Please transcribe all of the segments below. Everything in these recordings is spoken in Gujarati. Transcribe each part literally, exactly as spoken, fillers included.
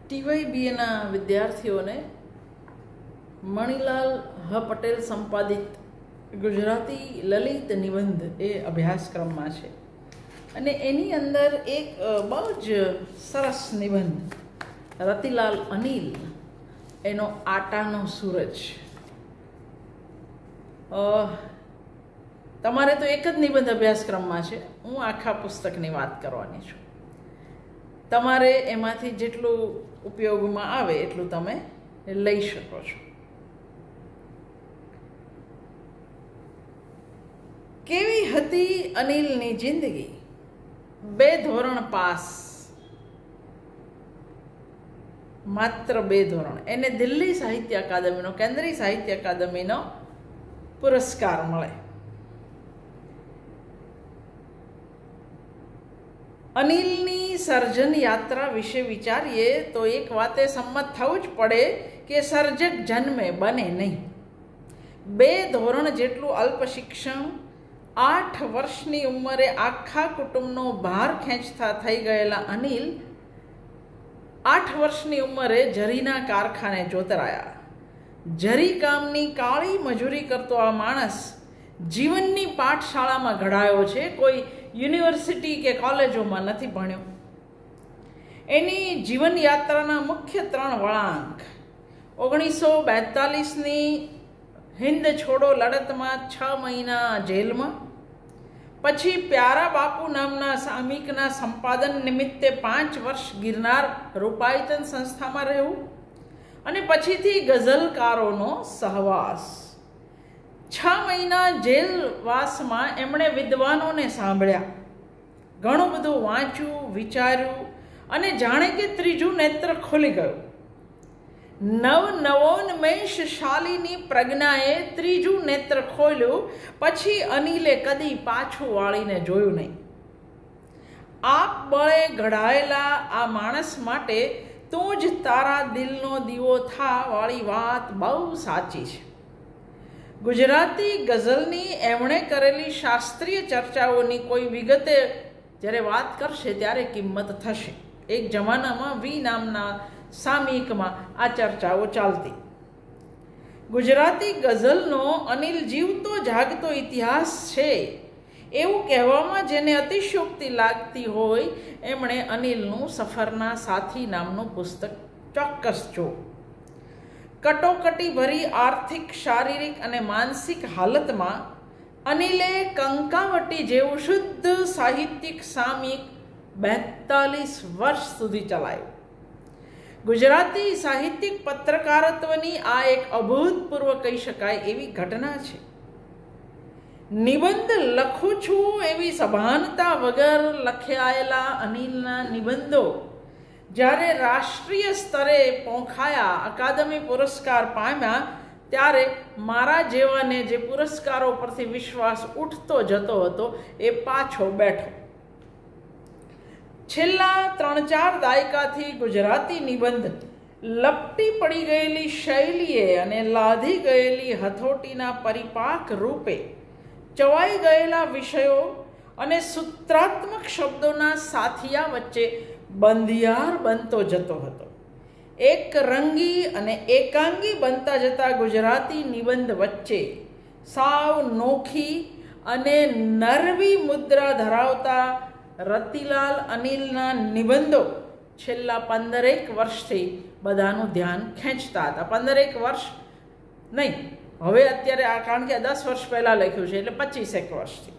ટીવાયબીએના વિદ્યાર્થીઓને મણિલાલ હ પટેલ સંપાદિત ગુજરાતી લલિત નિબંધ એ અભ્યાસક્રમમાં છે અને એની અંદર એક બહુ જ સરસ નિબંધ રતિલાલ અનિલ એનો આટાનો સૂરજ. તમારે તો એક જ નિબંધ અભ્યાસક્રમમાં છે, હું આખા પુસ્તકની વાત કરવાની છું. તમારે એમાંથી જેટલું ઉપયોગમાં આવે એટલું તમે લઈ શકો છો. કેવી હતી અનિલની જિંદગી? બે ધોરણ પાસ, માત્ર બે ધોરણ. એને દિલ્હી સાહિત્ય અકાદમીનો કેન્દ્રીય સાહિત્ય અકાદમીનો પુરસ્કાર મળે. અનિલની સર્જન યાત્રા વિશે વિચારીએ તો એક વાતે સંમત થવું જ પડે કે સર્જક જન્મે બને નહીં. બે ધોરણ જેટલું અલ્પ શિક્ષણ, આઠ વર્ષની ઉંમરે આખા કુટુંબનો ભાર ખેંચતા થઈ ગયેલા અનિલ આઠ વર્ષની ઉંમરે જરીના કારખાને જોતરાયા. જરી કામની કાળી મજૂરી કરતો આ માણસ જીવનની પાઠશાળામાં ઘડાયો છે, કોઈ યુનિવર્સિટી કે કોલેજોમાં નથી ભણ્યો. એની જીવનયાત્રાના મુખ્ય ત્રણ વળાંક: ઓગણીસો બેતાલીસની હિન્દ છોડો લડતમાં છ મહિના જેલમાં, પછી પ્યારા બાપુ નામના સામયિકના સંપાદન નિમિત્તે પાંચ વર્ષ ગિરનાર રૂપાયતન સંસ્થામાં રહેવું, અને પછીથી ગઝલકારોનો સહવાસ. છ મહિના જેલવાસમાં એમણે વિદ્વાનોને સાંભળ્યા, ઘણું બધું વાંચ્યું, વિચાર્યું અને જાણે કે ત્રીજું નેત્ર ખુલી ગયું. નવ નવોન્મેષશાલીની પ્રજ્ઞાએ ત્રીજું નેત્ર ખોલ્યું. પછી અનિલે કદી પાછું વાળીને જોયું નહીં. આપ બળે ઘડાયેલા આ માણસ માટે તું જ તારા દિલનો દીવો થા વાળી વાત બહુ સાચી છે. ગુજરાતી ગઝલની એમણે કરેલી શાસ્ત્રીય ચર્ચાઓની કોઈ વિગતે જ્યારે વાત કરશે ત્યારે કિંમત થશે. એક જમાનામાં વી નામના સામયિકમાં આ ચર્ચાઓ ચાલતી. ગુજરાતી ગઝલનો અનિલ જીવતો જાગતો ઇતિહાસ છે એવું કહેવામાં જેને અતિશયોક્તિ લાગતી હોય એમણે અનિલનું સફરના સાથી નામનું પુસ્તક ચોક્કસ જો. કટોકટી ભરી આર્થિક, શારીરિક અને માનસિક હાલતમાં અનિલે કંકાવટી જેવું શુદ્ધ સાહિત્યિક સામયિક બેતાલીસ વર્ષ સુધી ચલાવ્યું. ગુજરાતી સાહિત્યિક પત્રકારત્વની આ એક અભૂતપૂર્વ કહી શકાય એવી ઘટના છે. નિબંધ લખું છું એવી સભાનતા વગર લખાયેલા અનિલના નિબંધો જ્યારે રાષ્ટ્રીય સ્તરે પોંખાયા, અકાદમી પુરસ્કાર પામ્યા, ત્યારે મારા જેવાને જે પુરસ્કારો પરથી વિશ્વાસ ઉઠતો જતો હતો એ પાછો બેઠો. છેલ્લા ત્રણ ચાર દાયકાથી ગુજરાતી નિબંધ લપટી પડી ગયેલી શૈલીએ અને લાધી ગયેલી હથોટીના પરિપાક રૂપે ચવાઈ ગયેલા વિષયો અને સૂત્રાત્મક શબ્દોના સાથિયા વચ્ચે બંધિયાર બનતો જતો હતો. એક રંગી અને એકાંગી બનતા જતા ગુજરાતી નિબંધ વચ્ચે સાવ નોખી અને નરવી મુદ્રા ધરાવતા રતિલાલ અનિલના નિબંધો છેલ્લા પંદરેક વર્ષથી બધાનું ધ્યાન ખેંચતા હતા. પંદરેક વર્ષ નહીં, હવે અત્યારે આ કારણ કે દસ વર્ષ પહેલાં લખ્યું છે એટલે પચીસેક વર્ષથી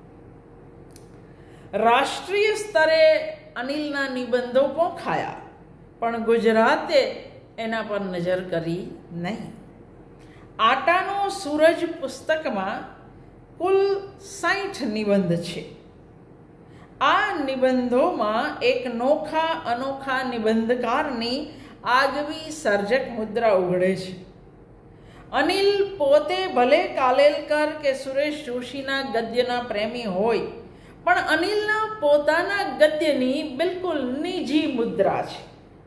રાષ્ટ્રીય સ્તરે અનિલના નિબંધો પોંખાયા, પણ ગુજરાતે એના પર નજર કરી નહીં. આટાનો સૂરજ પુસ્તકમાં કુલ સાઠ નિબંધ છે. આ નિબંધોમાં એક નોખા અનોખા નિબંધકારની આગવી સર્જક મુદ્રા ઉઘડે છે. અનિલ પોતે ભલે કાલેલકર કે સુરેશ જોશીના ગદ્યના પ્રેમી હોય, પણ અનિલના પોતાના ગદ્યની બિલકુલ નિજી મુદ્રા છે.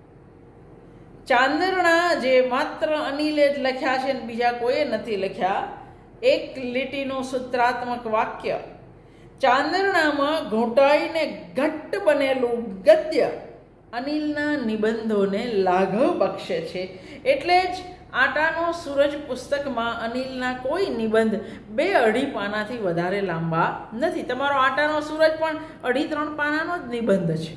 ચાંદરણા જે માત્ર અનિલે જ લખ્યા છે અને બીજા કોઈએ નથી લખ્યા, એક લીટીનું સૂત્રાત્મક વાક્ય, ચાંદરણામાં ઘૂંટાઈને ઘટ્ટ બનેલું ગદ્ય અનિલના નિબંધોને લાઘવ બક્ષે છે. એટલે જ આટાનો સૂરજ પુસ્તકમાં અનિલના કોઈ નિબંધ બે અઢી પાનાથી વધારે લાંબા નથી. તમારો આટાનો સૂરજ પણ અઢી ત્રણ પાનાનો જ નિબંધ છે.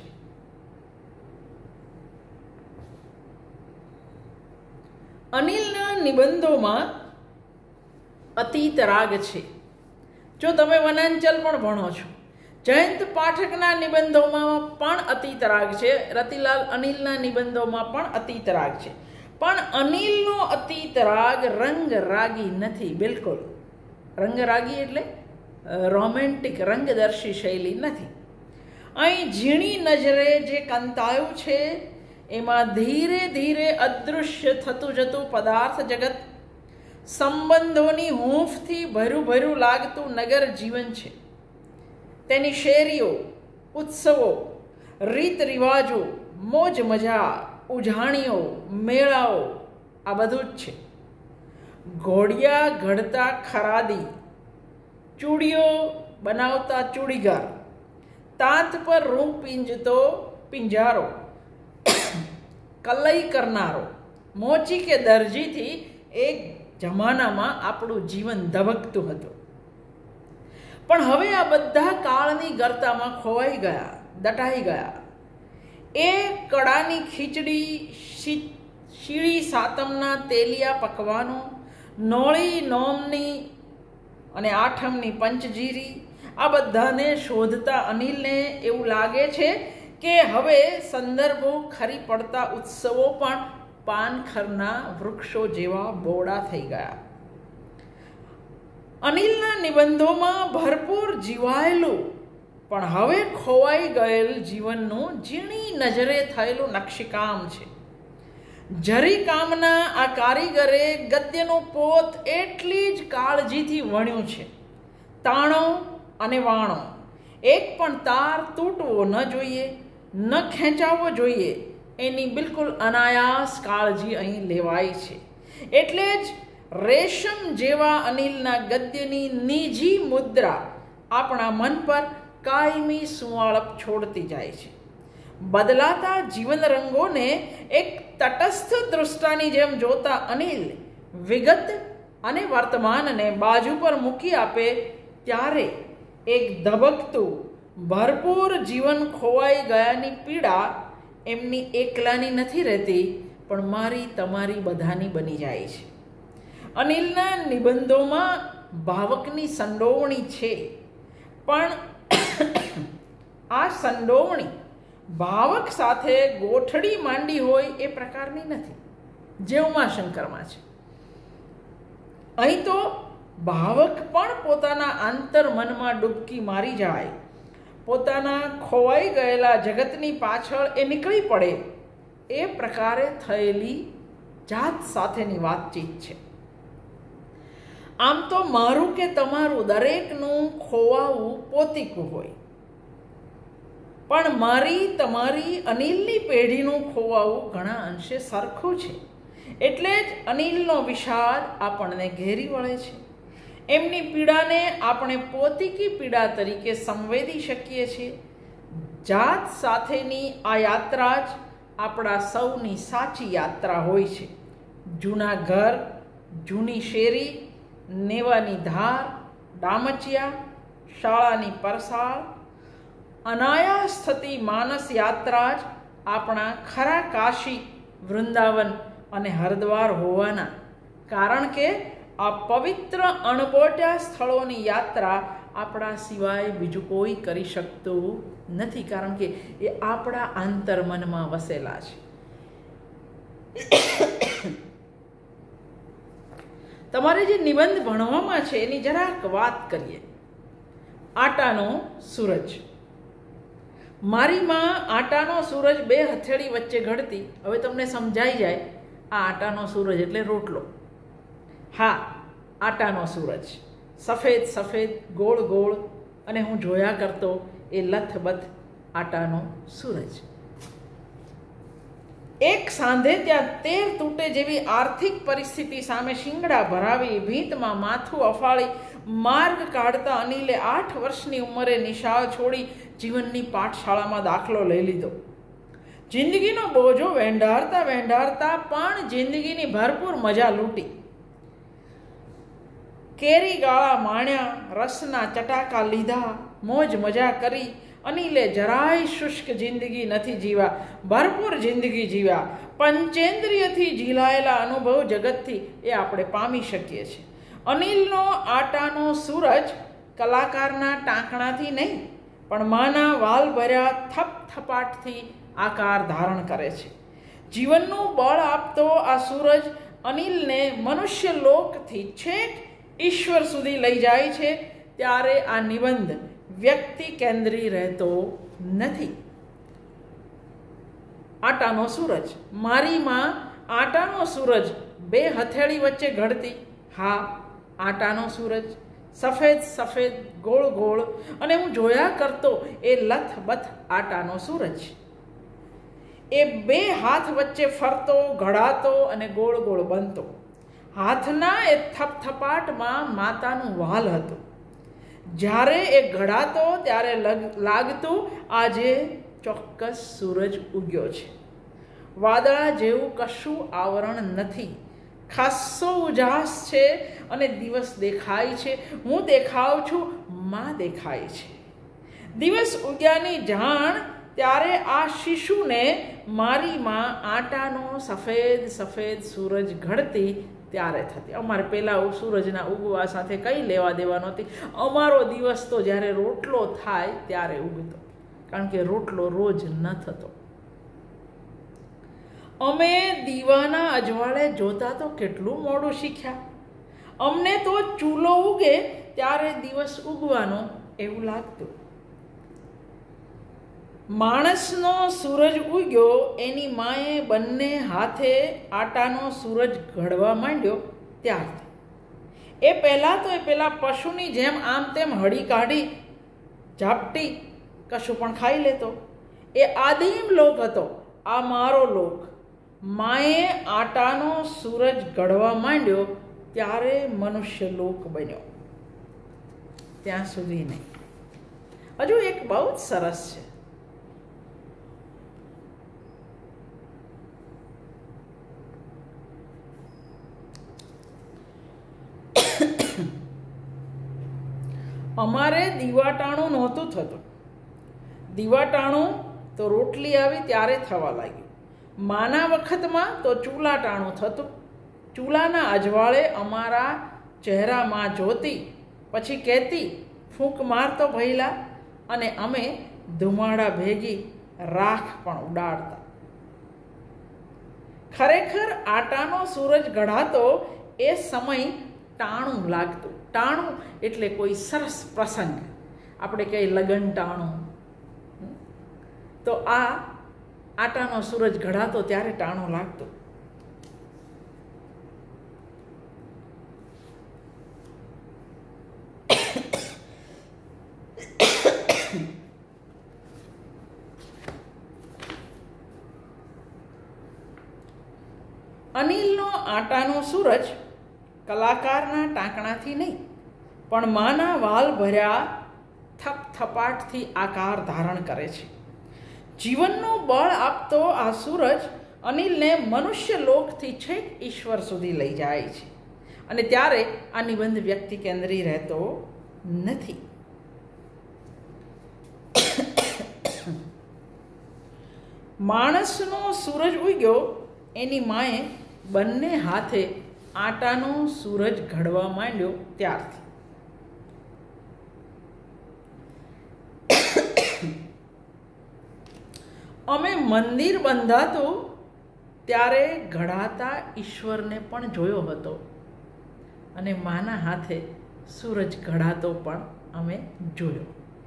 અનિલના નિબંધોમાં અતીત રાગ છે. જો તમે વનાંચલ પણ ભણો છો, જયંત પાઠકના નિબંધોમાં પણ અતીત રાગ છે. રતિલાલ અનિલના નિબંધોમાં પણ અતીત રાગ છે. પણ અનિલનો અતીત રાગ રંગરાગી નથી. બિલકુલ રંગરાગી એટલે રોમેન્ટિક રંગદર્શી શૈલી નથી. અહીં ઝીણી નજરે જે કંતાયું છે એમાં ધીરે ધીરે અદૃશ્ય થતું જતું પદાર્થ જગત, સંબંધોની હૂંફથી ભર્યું ભર્યું લાગતું નગર જીવન છે. તેની શેરીઓ, ઉત્સવો, રીત રિવાજો, મોજ મજા, ઉજાણીઓ, મેળાઓ આ બધું જ છે. ઘોડિયા ઘડતા ખરાદી, ચૂડીઓ બનાવતા ચૂડીગાર, તાંત પર રૂં પીંજતો પિંજારો, કલઈ કરનારો, મોચી કે દરજીથી એક જમાનામાં આપણું જીવન ધબકતું હતું. પણ હવે આ બધા કાળની ગર્તામાં ખોવાઈ ગયા, દટાઈ ગયા. એ કડાની ખીચડી, શીળી સાતમના તેલિયા પકવાનો, નોળી નોમની અને આઠમની પંચજીરી, આ બધાને શોધતા અનિલને એવું લાગે છે કે હવે સંદર્ભો ખરી પડતા ઉત્સવો પણ પાનખરના વૃક્ષો જેવા બોડા થઈ ગયા. અનિલના નિબંધોમાં ભરપૂર જીવાયેલું પણ હવે ખોવાઈ ગયેલ જીવનનું ઝીણી નજરે થયેલું નકશીકામ છે. જરી કામના આ કારીગરે ગદ્યનું પોત એટલી જ કાળજીથી વણ્યું છે. તાણો અને વાણો, એક પણ તાર તૂટવો ન જોઈએ, ન ખેંચાવવો જોઈએ, એની બિલકુલ અનાયાસ કાળજી અહીં લેવાય છે. એટલે જ રેશમ જેવા અનિલના ગદ્યની નીજી મુદ્રા આપણા મન પર કાયમી સુંવાળપ છોડતી જાય છે. બદલાતા જીવન રંગોને એક તટસ્થ દૃષ્ટાની જેમ જોતા અનિલ વિગત અને વર્તમાનને બાજુ પર મૂકી આપે ત્યારે એક ધબકતું ભરપૂર જીવન ખોવાઈ ગયાની પીડા એમની એકલાની નથી રહેતી, પણ મારી તમારી બધાની બની જાય છે. અનિલના નિબંધોમાં ભાવકની સંડોવણી છે, પણ આ સંડોવણી ભાવક સાથે ગોઠડી માંડી હોય એ પ્રકારની નથી જે ઉમાશંકરમાં છે. અહીં તો ભાવક પણ પોતાના આંતર મનમાં ડૂબકી મારી જાય, પોતાના ખોવાઈ ગયેલા જગતની પાછળ એ નીકળી પડે, એ પ્રકારે થયેલી જાત સાથેની વાતચીત છે. આમ તો મારું કે તમારું દરેકનું ખોવાવું પોતીકું હોય, પણ મારી તમારી અનિલની પેઢીનું ખોવાવું ઘણા અંશે સરખું છે. એટલે જ અનિલનો વિષાદ આપણને ઘેરી વળે છે. એમની પીડાને આપણે પોતીકી પીડા તરીકે સંવેદી શકીએ છીએ. જાત સાથેની આ યાત્રા જ આપણા સૌની સાચી યાત્રા હોય છે. જૂના ઘર, જૂની શેરી, નેવાની ધાર, ડામચિયા, શાળાની પરસાળ, અનાયાસ થતી માનસ યાત્રા જ આપણા ખરા કાશી, વૃંદાવન અને હરિદ્વાર હોવાના. કારણ કે આ પવિત્ર અણબોટ્યા સ્થળોની યાત્રા આપણા સિવાય બીજું કોઈ કરી શકતું નથી, કારણ કે એ આપણા આંતરમનમાં વસેલા છે. તમારે જે નિબંધ ભણવામાં છે એની જરાક વાત કરીએ. આટાનો સૂરજ. મારી માં આટાનો સૂરજ બે હથેળી વચ્ચે ઘડતી. હવે તમને સમજાઈ જાય આ આટાનો સૂરજ એટલે રોટલો. હા, આટાનો સૂરજ, સફેદ સફેદ, ગોળ ગોળ, અને હું જોયા કરતો એ લથબથ આટાનો સૂરજ. એક સાંધે ત્યાં તેર તૂટે જેવી આર્થિક પરિસ્થિતિ સામે શિંગડા ભરાવી ભીંતમાં માથું અફાળી માર્ગ કાઢતા અનિલે આઠ વર્ષની ઉંમરે નિશાળ છોડી જીવનની પાઠશાળામાં દાખલો લઈ લીધો. જિંદગીનો બોજો વેંઢારતા વેંઢારતા પણ જિંદગીની ભરપૂર મજા લૂંટી. કેરી ગાળા માણ્યા, રસના ચટાકા લીધા, મોજ મજા કરી. અનિલે જરાય શુષ્ક જિંદગી નથી જીવા, ભરપૂર જિંદગી જીવ્યા. પંચેન્દ્રિયથી ઝીલાયેલા અનુભવ જગતથી એ આપણે પામી શકીએ છીએ. અનિલનો આટાનો સૂરજ કલાકારના ટાંકણાથી નહીં પણ માના વાલ ભર્યા થપ થપાટથી આકાર ધારણ કરે છે. જીવનનું બળ આપતો આ સૂરજ અનિલને મનુષ્ય લોકથી છેક ઈશ્વર સુધી લઈ જાય છે. ત્યારે આ નિબંધ વ્યક્તિ કેન્દ્રી રહેતો નથી. આટાનો સૂરજ. મારી માં આટાનો સૂરજ બે હથેળી વચ્ચે ઘડતી. હા, આટાનો સૂરજ સફેદ સફેદ ગોળ ગોળ, અને હું જોયા કરતો એ લથબથ આટાનો સૂરજ. એ બે હાથ વચ્ચે ફરતો, ઘડાતો અને ગોળ ગોળ બનતો. હાથના એ થપથપાટમાં માતાનું વાલ હતું. જ્યારે એ ઘડાતો ત્યારે લાગતું આજે ચોક્કસ સૂરજ ઉગ્યો છે. વાદળા જેવું કશું આવરણ નથી. ખાસ્સો ઉજાસ છે અને દિવસ દેખાય છે. હું દેખાઉં છું, માં દેખાય છે. દિવસ ઉગ્યાની જાણ ત્યારે આ શિશુને મારી માં આટાનો સફેદ સફેદ સૂરજ ઘડતી ત્યારે થતી. અમારે પહેલાં સૂરજના ઉગવા સાથે કંઈ લેવા દેવા નહોતી. અમારો દિવસ તો જ્યારે રોટલો થાય ત્યારે ઉગતો, કારણ કે રોટલો રોજ ન થતો. અમે દીવાના અજવાળે જોતા તો કેટલું મોડું શીખ્યા. અમને તો ચૂલો ઉગે ત્યારે દિવસ ઉગવાનો એવું લાગતું. માણસનો સૂરજ ઉગ્યો એની માએ બંને હાથે આટાનો સૂરજ ઘડવા માંડ્યો ત્યારથી. એ પહેલાં તો એ પેલા પશુની જેમ આમ તેમ હળી કાઢી ઝાપટી કશું પણ ખાઈ લેતો. એ આદિમ લોક હતો, આ મારો લોક. માએ આટાનો સૂરજ ઘડવા માંડ્યો ત્યારે મનુષ્ય લોક બન્યો. ત્યાં સુધી નહીં. હજુ એક બહુ જ સરસ છે. અમારે દીવાટાણું નહોતું થતું. દીવાટાણું તો રોટલી આવી ત્યારે થવા લાગ્યું. માના વખતમાં તો ચૂલાટાણું થતું. ચૂલાના અજવાળે અમારા ચહેરામાં જોતી, પછી કહેતી ફૂંક મારતો ભૈલા, અને અમે ધુમાડા ભેગી રાખ પણ ઉડાડતા. ખરેખર આટાનો સૂરજ ઘડાતો એ સમય ટાણું લાગતું. ટાણું એટલે કોઈ સરસ પ્રસંગ, આપણે કહીએ લગન ટાણું. તો આ આટાનો સૂરજ ઘડાતો ત્યારે ટાણું લાગતું. અનિલનો આટાનો સૂરજ કલાકારના ટાંકણાથી નહીં પણ માના વાલ ભર્યા થપ થપાટથી આકાર ધારણ કરે છે. જીવનનું બળ આપતો આ સૂરજ અનિલને મનુષ્ય લોકથી છેક ઈશ્વર સુધી લઈ જાય છે. અને ત્યારે આ નિબંધ વ્યક્તિ કેન્દ્રી રહેતો નથી. માણસનો સૂરજ ઉગ્યો એની માએ બંને હાથે આટાનો સૂરજ ઘડવા માંડ્યો ત્યારથી. અમે મંદિર બંધાતું ત્યારે ઘડાતા ઈશ્વરને પણ જોયો હતો, અને માના હાથે સૂરજ ઘડાતો પણ અમે જોયો.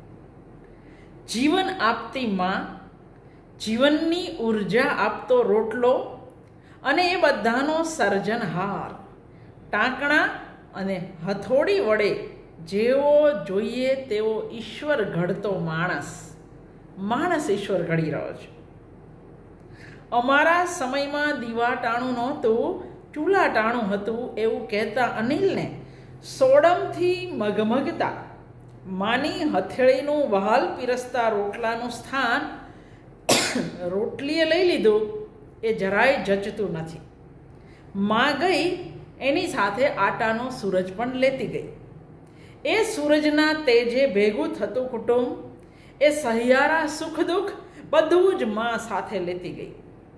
જીવન આપતી માં, જીવનની ઉર્જા આપતો રોટલો, અને એ બધાનો સર્જનહાર. ટાંકણા અને હથોડી વડે જેવો જોઈએ તેવો ઈશ્વર ઘડતો માણસ. માણસ ઈશ્વર ઘડી રહ્યો છે. અમારા સમયમાં દીવાટાણું નહોતું, ચૂલાટાણું હતું એવું કહેતા અનિલને સોડમથી મગમગતા માની હથેળીનું વહાલ પીરસતા રોટલાનું સ્થાન રોટલીએ લઈ લીધું એ જરાય જચતું નથી. માં ગઈ એની સાથે આટાનો સૂરજ પણ લેતી ગઈ. એ સૂરજના તેજે ભેગું થતું કુટુંબ, એ સહિયારા સુખ દુઃખ બધું જ માં સાથે લેતી ગઈ.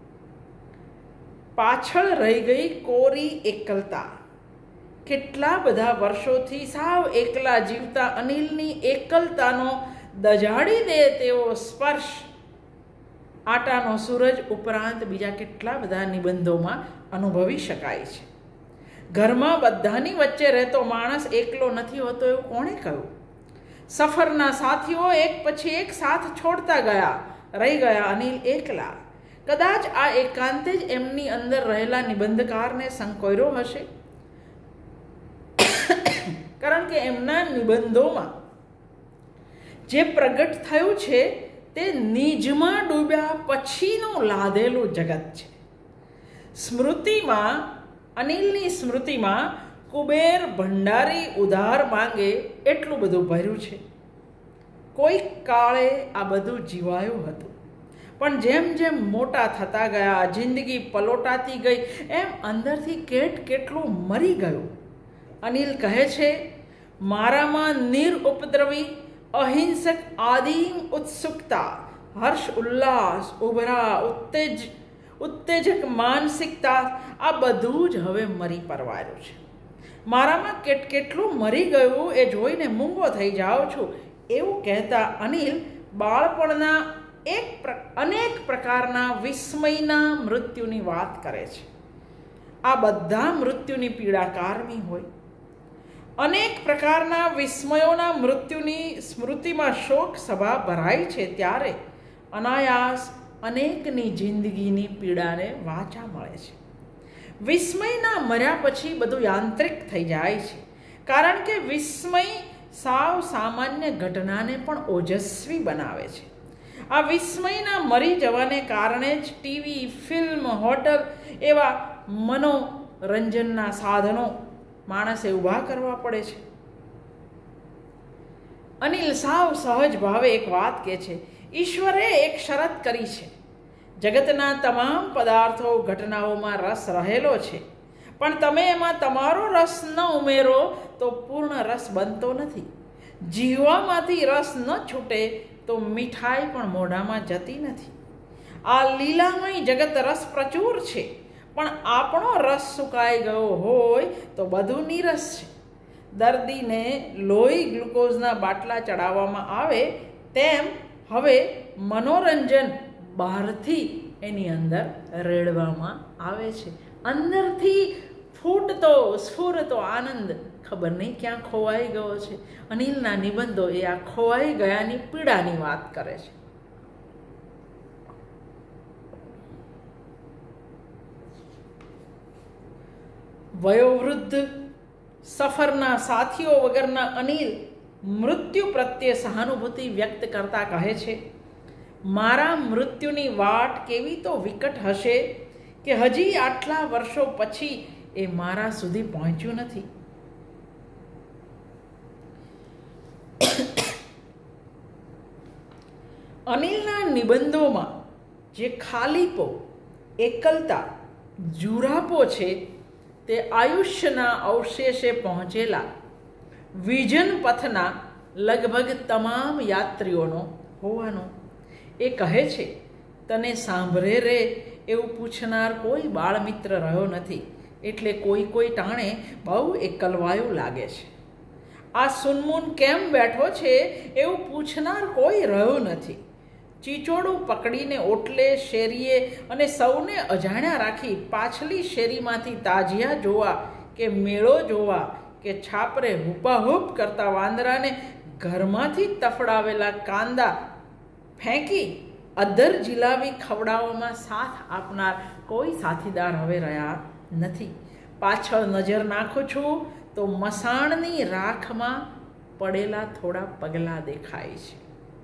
પાછળ રહી ગઈ કોરી એકલતા. કેટલા બધા વર્ષોથી સાવ એકલા જીવતા અનિલની એકલતાનો દજાડી દે તેવો સ્પર્શ આટાનો સૂરજ ઉપરાંત બીજા કેટલા બધા નિબંધોમાં અનુભવી શકાય છે. ઘરમાં બધાની વચ્ચે રહેતો માણસ એકલો નથી હોતો એવું કોણે કહ્યું? સફરના સાથીઓ એક પછી એક સાથ છોડતા ગયા, રહી ગયા અનિલ એકલા. કદાચ આ એકાંતે જ એમની અંદર રહેલા નિબંધકારને સંકોર્યો હશે, કારણ કે એમના નિબંધોમાં જે પ્રગટ થયું છે તે નિજમાં ડૂબ્યા પછીનું લાદેલું જગત છે. સ્મૃતિમાં, અનિલની સ્મૃતિમાં કુબેર ભંડારી ઉધાર માંગે એટલું બધું ભર્યું છે. કોઈક કાળે આ બધું જીવાયું હતું, પણ જેમ જેમ મોટા થતા ગયા, જિંદગી પલોટાતી ગઈ, એમ અંદરથી કેટ કેટલું મરી ગયું. અનિલ કહે છે, મારામાં નિરુપદ્રવી અહિંસક આદિમ ઉત્સુકતા, હર્ષ ઉલ્લાસ, ઉભરા ઉત્તેજ ઉત્તેજક માનસિકતા આ બધું જ હવે મરી પરવાર્યું છે. મારામાં કેટ કેટલું મરી ગયું એ જોઈને મૂંગો થઈ જાઉં છું. એવું કહેતા અનિલ બાળપણના એક અનેક પ્રકારના વિસ્મયના મૃત્યુની વાત કરે છે. આ બધા મૃત્યુની પીડા કારમી હોય. અનેક પ્રકારના વિસ્મયોના મૃત્યુની સ્મૃતિમાં શોક સભા ભરાય છે ત્યારે અનાયાસ અનેકની જિંદગીની પીડાને વાચા મળે છે. વિસ્મયના મર્યા પછી બધું યાંત્રિક થઈ જાય છે, કારણ કે વિસ્મય સાવ સામાન્ય ઘટનાને પણ ઓજસ્વી બનાવે છે. આ વિસ્મયના મરી જવાને કારણે જ ટીવી, ફિલ્મ, હોટલ એવા મનોરંજનના સાધનો માણસે ઊભા કરવા પડે છે. અનિલ સાવ સહજ ભાવે એક વાત કહે છે, ઈશ્વરે એક શરત કરી છે. જગતના તમામ પદાર્થો, ઘટનાઓમાં રસ રહેલો છે, પણ તમે એમાં તમારો રસ ન ઉમેરો તો પૂર્ણ રસ બનતો નથી. જીવવામાંથી રસ ન છૂટે તો મીઠાઈ પણ મોઢામાં જતી નથી. આ લીલામય જગત રસ પ્રચુર છે, પણ આપણો રસ સુકાઈ ગયો હોય તો બધું નીરસ છે. દર્દીને લોહી ગ્લુકોઝના બાટલા ચડાવવામાં આવે તેમ હવે મનોરંજન બહારથી એની અંદર રેડવામાં આવે છે. અંદરથી ફૂટતો સ્ફુરતો આનંદ ખબર નહીં ક્યાં ખોવાઈ ગયો છે. અનિલના નિબંધો એ આ ખોવાઈ ગયાની પીડાની વાત કરે છે. વયોવૃદ્ધ સફરના સાથીઓ વગરના અનિલ મૃત્યુ પ્રત્યે સહાનુભૂતિ વ્યક્ત કરતા કહે છે, મારા મૃત્યુની વાટ કેવી તો વિકટ હશે કે હજી આટલા વર્ષો પછી એ મારા સુધી પહોંચ્યું નથી. અનિલના નિબંધોમાં જે ખાલીપો, એકલતા, જુરાપો છે તે આયુષ્યના અવશેષે પહોંચેલા વિજન પથના લગભગ તમામ યાત્રીઓનો હોવાનો. એ કહે છે, તને સાંભળે રે એવું પૂછનાર કોઈ બાળમિત્ર રહ્યો નથી, એટલે કોઈ કોઈ ટાણે બહુ એકલવાયું લાગે છે. આ સુનમૂન કેમ બેઠો છે એવું પૂછનાર કોઈ રહ્યો નથી. ચીચોડું પકડીને ઓટલે, શેરીએ અને સૌને અજાણ્યા રાખી પાછલી શેરીમાંથી તાજિયા જોવા કે મેળો જોવા કે છાપરે હુપાહુપ કરતા વાંદરાને ઘરમાંથી તફડાવેલા કાંદા ફેંકી અધર જીલાવી ખવડાવવામાં સાથ આપનાર કોઈ સાથીદાર હવે રહ્યા નથી. પાછળ નજર નાખું છું તો મસાણની રાખમાં પડેલા થોડા પગલાં દેખાય છે.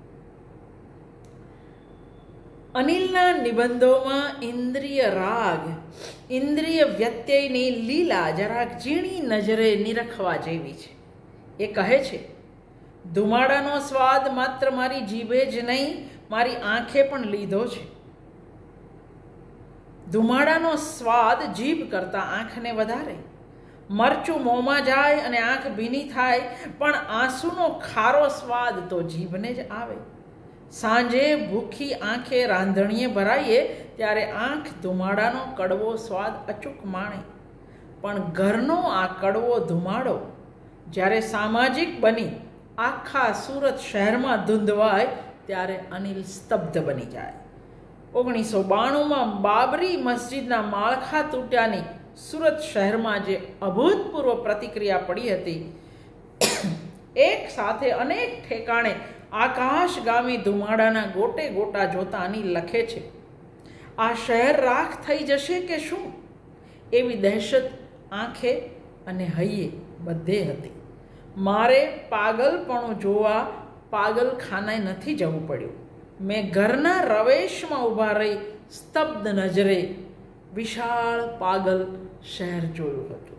અનિલના નિબંધોમાં ઇન્દ્રિય રાગ, ઇન્દ્રિય વ્યત્યયની લીલા જરાક ઝીણી નજરે નિરખવા જેવી છે. એ કહે છે, ધુમાડાનો સ્વાદ માત્ર મારી જીભે જ નહીં મારી આંખે પણ લીધો છે. ધુમાડાનો સ્વાદ જીભ કરતાં આંખને વધારે. મરચું મોંમાં જાય અને આંખ ભીની થાય, પણ આંસુનો ખારો સ્વાદ તો જીભને જ આવે. સાંજે ભૂખી આંખે રાંધણીએ ભરાઈએ ત્યારે આંખ ધુમાડાનો કડવો સ્વાદ અચૂક માણે. પણ ઘરનો આ કડવો ધુમાડો જ્યારે સામાજિક બની આખા સુરત શહેરમાં ધૂંધવાય ત્યારે અનિલ સ્તબ્ધ બની જાય. ઓગણીસો બાણુંમાં બાબરી મસ્જિદના માળખા તૂટ્યાની સુરત શહેરમાં જે અભૂતપૂર્વ પ્રતિક્રિયા પડી હતી, એક સાથે અનેક ઠેકાણે આકાશગામી ધુમાડાના ગોટે ગોટા જોતા અનિલ લખે છે, આ શહેર રાખ થઈ જશે કે શું? એવી દહેશત આંખે અને હૈયે બધે હતી. મારે પાગલપણું જોવા પાગલખાને નથી જવું પડ્યું. મેં ઘરના રવેશમાં ઊભા રહી સ્તબ્ધ નજરે વિશાળ પાગલ શહેર જોયું હતું.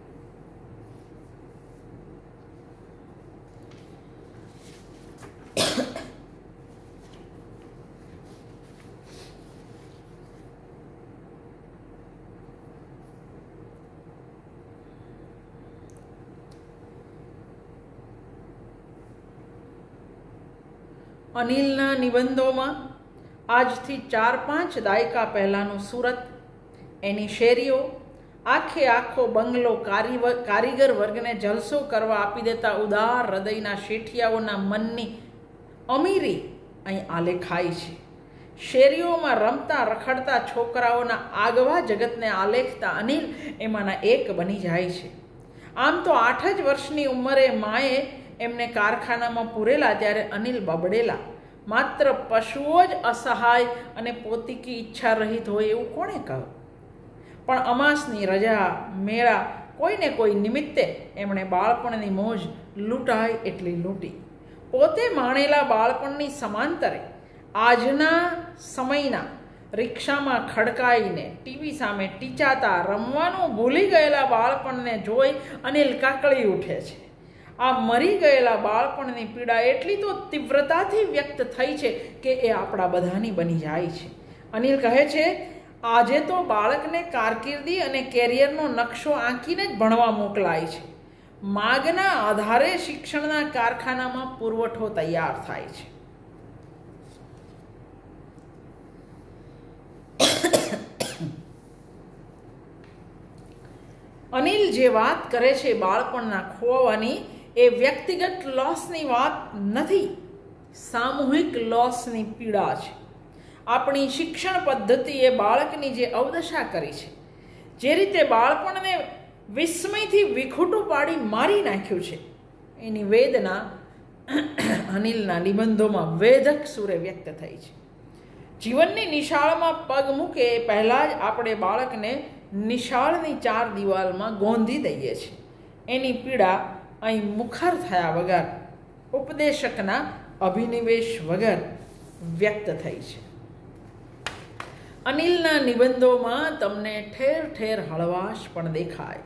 અનિલના નિબંધોમાં આજથી ચાર પાંચ દાયકા પહેલાંનું સુરત, એની શેરીઓ, આખે આખો બંગલો કારીગર વર્ગને જલસો કરવા આપી દેતા ઉદાર હૃદયના શેઠિયાઓના મનની અમીરી અહીં આલેખાઈ છે. શેરીઓમાં રમતા રખડતા છોકરાઓના આગવા જગતને આલેખતા અનિલ એમાંના એક બની જાય છે. આમ તો આઠ જ વર્ષની ઉંમરે માએ એમને કારખાનામાં પૂરેલા ત્યારે અનિલ બબડેલા. માત્ર પશુઓ જ અસહાય અને પોતીકી ઈચ્છા રહિત હોય એવું કોણે કહ્યું? પણ અમાસની રજા, મેળા, કોઈને કોઈ નિમિત્તે એમણે બાળપણની મોજ લૂંટાય એટલી લૂંટી. પોતે માણેલા બાળપણની સમાંતરે આજના સમયના રિક્ષામાં ખડકાઈને ટીવી સામે ટીચાતા રમવાનું ભૂલી ગયેલા બાળપણને જોઈ અનિલ કાકળી ઉઠે છે. આ મરી ગયેલા બાળપણની પીડા એટલી તો તીવ્રતાથી વ્યક્ત થઈ છે કે એ આપણા બધાની બની જાય છે. અનિલ કહે છે, આજે તો બાળકને કારકિર્દી અને કેરિયરનો નકશો આંકીને જ ભણવા મોકલાય છે. માગના આધારે શિક્ષણના કારખાનામાં પુરવઠો તૈયાર થાય છે. અનિલ જે વાત કરે છે બાળપણના ખોવાની, એ વ્યક્તિગત લોસની વાત નથી, સામૂહિક લોસની પીડા છે. આપણી શિક્ષણ પદ્ધતિએ બાળકની જે અવદશા કરી છે, જે રીતે બાળપણને વિસ્મયથી વિખૂટું પાડી મારી નાખ્યું છે, એની વેદના અનિલના નિબંધોમાં વેધક સુરે વ્યક્ત થઈ છે. જીવનની નિશાળમાં પગ મૂકે એ પહેલાં જ આપણે બાળકને નિશાળની ચાર દિવાલમાં ગોંધી દઈએ છીએ. એની પીડા અહીં મુખર થયા વગર, ઉપદેશકના અભિનિવેશ વગર વ્યક્ત થઈ છે. અનિલના નિબંધોમાં તમને ઠેર ઠેર હળવાશ પણ દેખાય.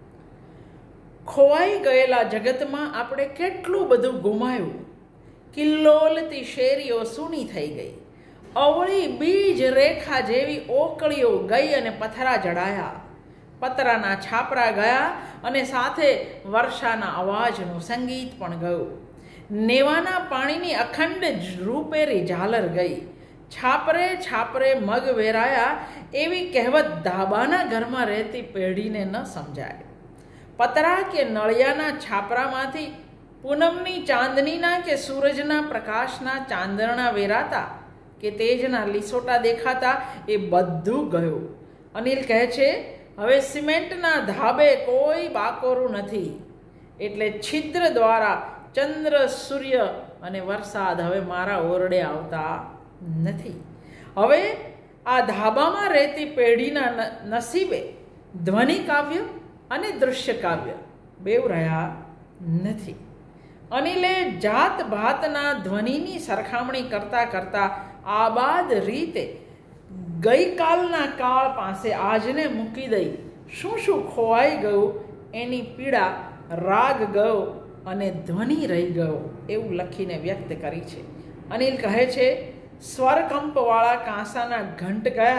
ખોવાઈ ગયેલા જગતમાં આપણે કેટલું બધું ગુમાવ્યું. કિલ્લોલતી શેરીઓ સૂની થઈ ગઈ. અવળી બીજ રેખા જેવી ઓકળીઓ ગઈ અને પથરા જડાયા. પતરાના છાપરા ગયા અને સાથે વર્ષાના અવાજનું સંગીત પણ ગયું. નેવાના પાણીની અખંડ રૂપેરી ઝાલર ગઈ. છાપરે છાપરે મગ વેરાયા એવી કહેવત ધાબાના ઘરમાં રહેતી પેઢીને ન સમજાય. પતરા કે નળિયાના છાપરામાંથી પૂનમની ચાંદનીના કે સૂરજના પ્રકાશના ચાંદરણા વેરાતા કે તેજના લીસોટા દેખાતા એ બધું ગયું. અનિલ કહે છે, હવે સિમેન્ટના ધાબે કોઈ બાકોરું નથી, એટલે છિદ્ર દ્વારા ચંદ્ર, સૂર્ય અને વરસાદ હવે મારા ઓરડે આવતા નથી. હવે આ ધાબામાં રહેતી પેઢીના નસીબે ધ્વનિ કાવ્ય અને દૃશ્ય કાવ્ય બેવ રહ્યા નથી. અનિલે જાત ભાતના ધ્વનિની સરખામણી કરતા કરતા આબાદ રીતે ગઈકાલના કાળ પાસે આજને મૂકી દઈ શું શું ખોવાઈ ગયું એની પીડા રાગ ગયો અને ધ્વનિ રહી ગયો એવું લખીને વ્યક્ત કરી છે. અનિલ કહે છે, સ્વરકંપવાળા કાંસાના ઘંટ ગયા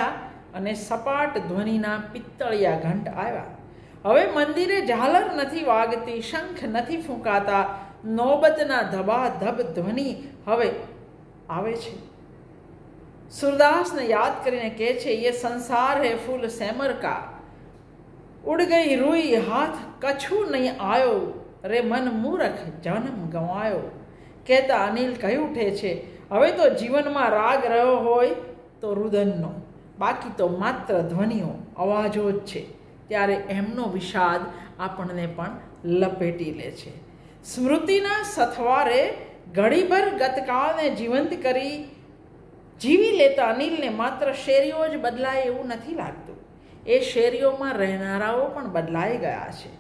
અને સપાટ ધ્વનિના પિત્તળિયા ઘંટ આવ્યા. હવે મંદિરે ઝાલર નથી વાગતી, શંખ નથી ફૂંકાતા, નોબતના ધબાધબ ધ્વનિ હવે આવે છે. सूरदास ने याद કરીને કહે છે, ये संसार है फूल सेमर का, उड़ गई रुई हाथ कछु नहीं आयो, रे मन मूर्ख जन्म गंवायो. કહેતા અનિલ કહી ઉઠે છે, હવે તો જીવનમાં રાગ રહ્યો હોય તો રુદનનો, બાકી તો માત્ર ધ્વનિઓ, અવાજો જ છે. ત્યારે એમનો વિષાદ આપણને પણ લપેટી લે છે. સ્મૃતિના સથવારે ઘડીભર ગતકાળને જીવંત કરી જીવી લેતા અનિલને માત્ર શેરીઓ જ બદલાય એવું નથી લાગતું, એ શેરીઓમાં રહેનારાઓ પણ બદલાઈ ગયા છે.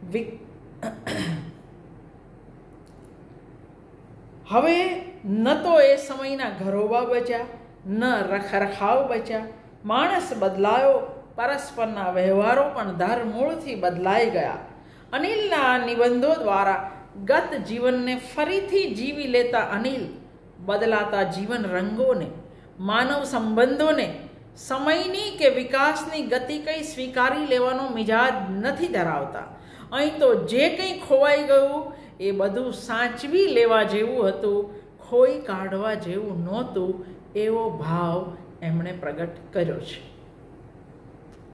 હવે ન તો એ સમયના ઘરોબા બચ્યા, ન રખરખાવ બચ્યા. માણસ બદલાયો, પરસ્પરના વ્યવહારો પણ ધરમૂળથી બદલાઈ ગયા. અનિલના નિબંધો દ્વારા ગત જીવનને ફરીથી જીવી લેતા અનિલ બદલાતા જીવન રંગોને, માનવ સંબંધોને, સમયની કે વિકાસની ગતિ કંઈ સ્વીકારી લેવાનો મિજાજ નથી ધરાવતા. અહીં તો જે કંઈ ખોવાઈ ગયું એ બધું સાચવી લેવા જેવું હતું, ખોઈ કાઢવા જેવું નહોતું, એવો ભાવ એમણે પ્રગટ કર્યો છે.